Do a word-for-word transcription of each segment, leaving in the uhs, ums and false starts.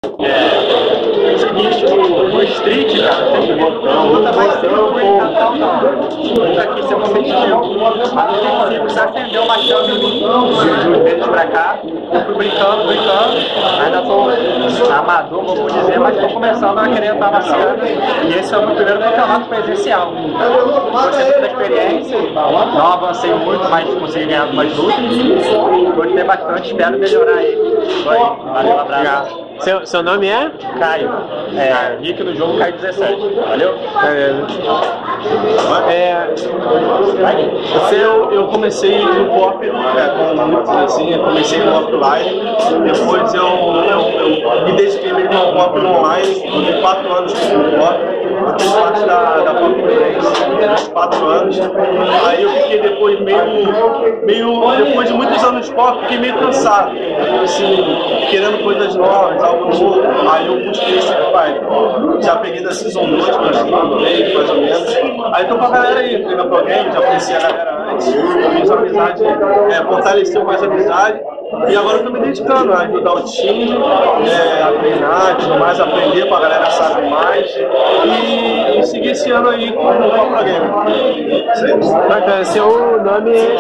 É, seguinte, o, o Street, cara, tem luta mais tempo que o Natal, não. Luta aqui ser competitivo. Mas no T cinco se acendeu uma chave em mim, de uns meses pra cá. Eu fui brincando, brincando. Ainda tô amador, vamos dizer, mas tô começando a querer estar na cena. E esse é o meu primeiro campeonato presencial. Gostei da experiência, não avancei muito, mas consegui ganhar algumas lutas. Gostei bastante, espero melhorar ele. Valeu, um abraço. Seu, seu nome é? Caio. É, Nick no jogo Caio dezessete. Valeu? Beleza. É, você, eu, eu comecei no pop, é, com muitos assim, eu comecei no offline, depois eu, eu, eu me dediquei mesmo ao pop no online, fiquei quatro anos no pop, eu fiz parte da, da Pop Games, quatro anos, aí eu fiquei depois meio, meio, depois de muitos anos de pop, fiquei meio cansado, assim, querendo coisas novas, algo novo, aí eu busquei esse pai, já peguei da Season dois, mais ou menos, aí tô com a galera aí, entrei na Pro Game, já conheci a galera antes, fiz uma amizade, é, fortaleceu mais a amizade, e agora eu tô me dedicando a ajudar o time, é, a treinar, tudo mais, aprender com a galera sabe mais, e, e seguir esse ano aí com o Pro Game. Bacana, seu nome é...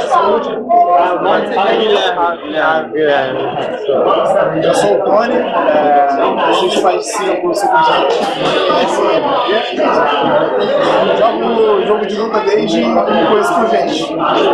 Guilherme. Eu sou o Tony, é, a gente faz cinco, cinco jogo jogo de luta desde coisa por gente.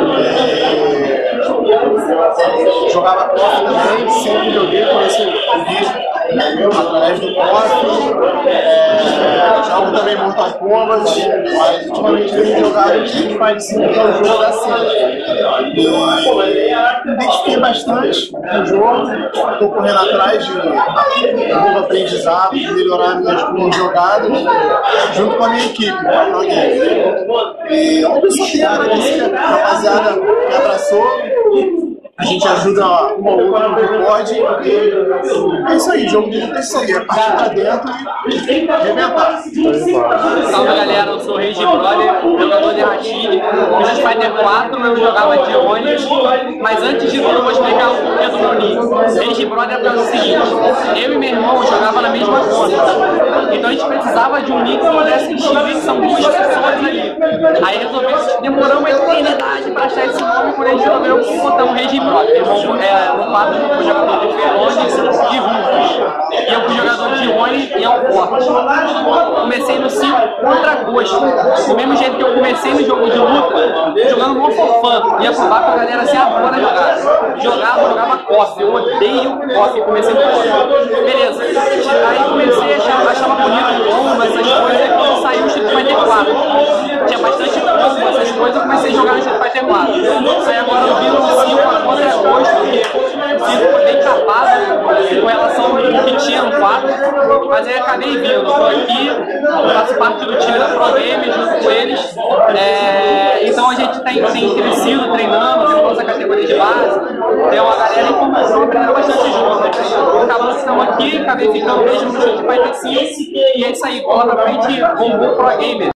É, jogava K O F também, sempre joguei, conheço o Gui através do K O F. É, jogo também Mortal Kombat, mas ultimamente tenho jogado Street Fighter cinco, que é o jogo da cena. Me identifiquei bastante no jogo, estou correndo atrás de um novo aprendizado, de melhorar minhas, minhas jogadas, junto com a minha equipe, com a Pro Game. E eu só tenho a agradecer, a rapaziada me abraçou. A gente ajuda uma ou outra no que pode, e é isso aí, jogo de luta é isso aí, é partir pra dentro e arrebentar. Salve galera, eu sou o Rage Brother, jogador de Rashid. No Street Fighter quatro eu jogava de Oni, mas antes de tudo eu vou explicar o porquê do meu nick. Rage Brother é para o seguinte, eu e meu irmão jogava na mesma conta, então a gente precisava de um nick que pudesse distinguir que são duas pessoas ali. Aí resolvemos, demorou uma eternidade para achar esse nome, quando a gente resolveu botar um Rage Brother. Eu é, no quadro eu fui jogador de Ferrones e Rufus. E eu fui jogador de Oni e Alforte. Comecei no cinco contra Ghost. Do mesmo jeito que eu comecei no jogo de luta, jogando mó fofã. Ia pro bar com a galera assim, agora jogar. Jogava, jogava K O F. Eu odeio K O F. Comecei no K O F. Beleza. Aí comecei a achar, achava bonito bomba, essas coisas. Aí quando saiu o Street Fighter quatro, tinha bastante bomba, essas coisas. Eu comecei a jogar no Street Fighter quatro. Aí agora eu vi no cinco a contra Ghost, porque o cinco foi bem capado com relação ao que tinha no quatro. Mas aí acabei vindo. Estou aqui, faço parte do time da Pro Game junto com eles. É, então a gente tem, tem crescido, treinando, tem nossa categoria de base. Tem uma galera que começou a aprender bastante junto. Acabou que estamos aqui, acabei ficando mesmo no Street Fighter cinco. E é isso aí, bola pra frente, vamos pro Pro Gamer.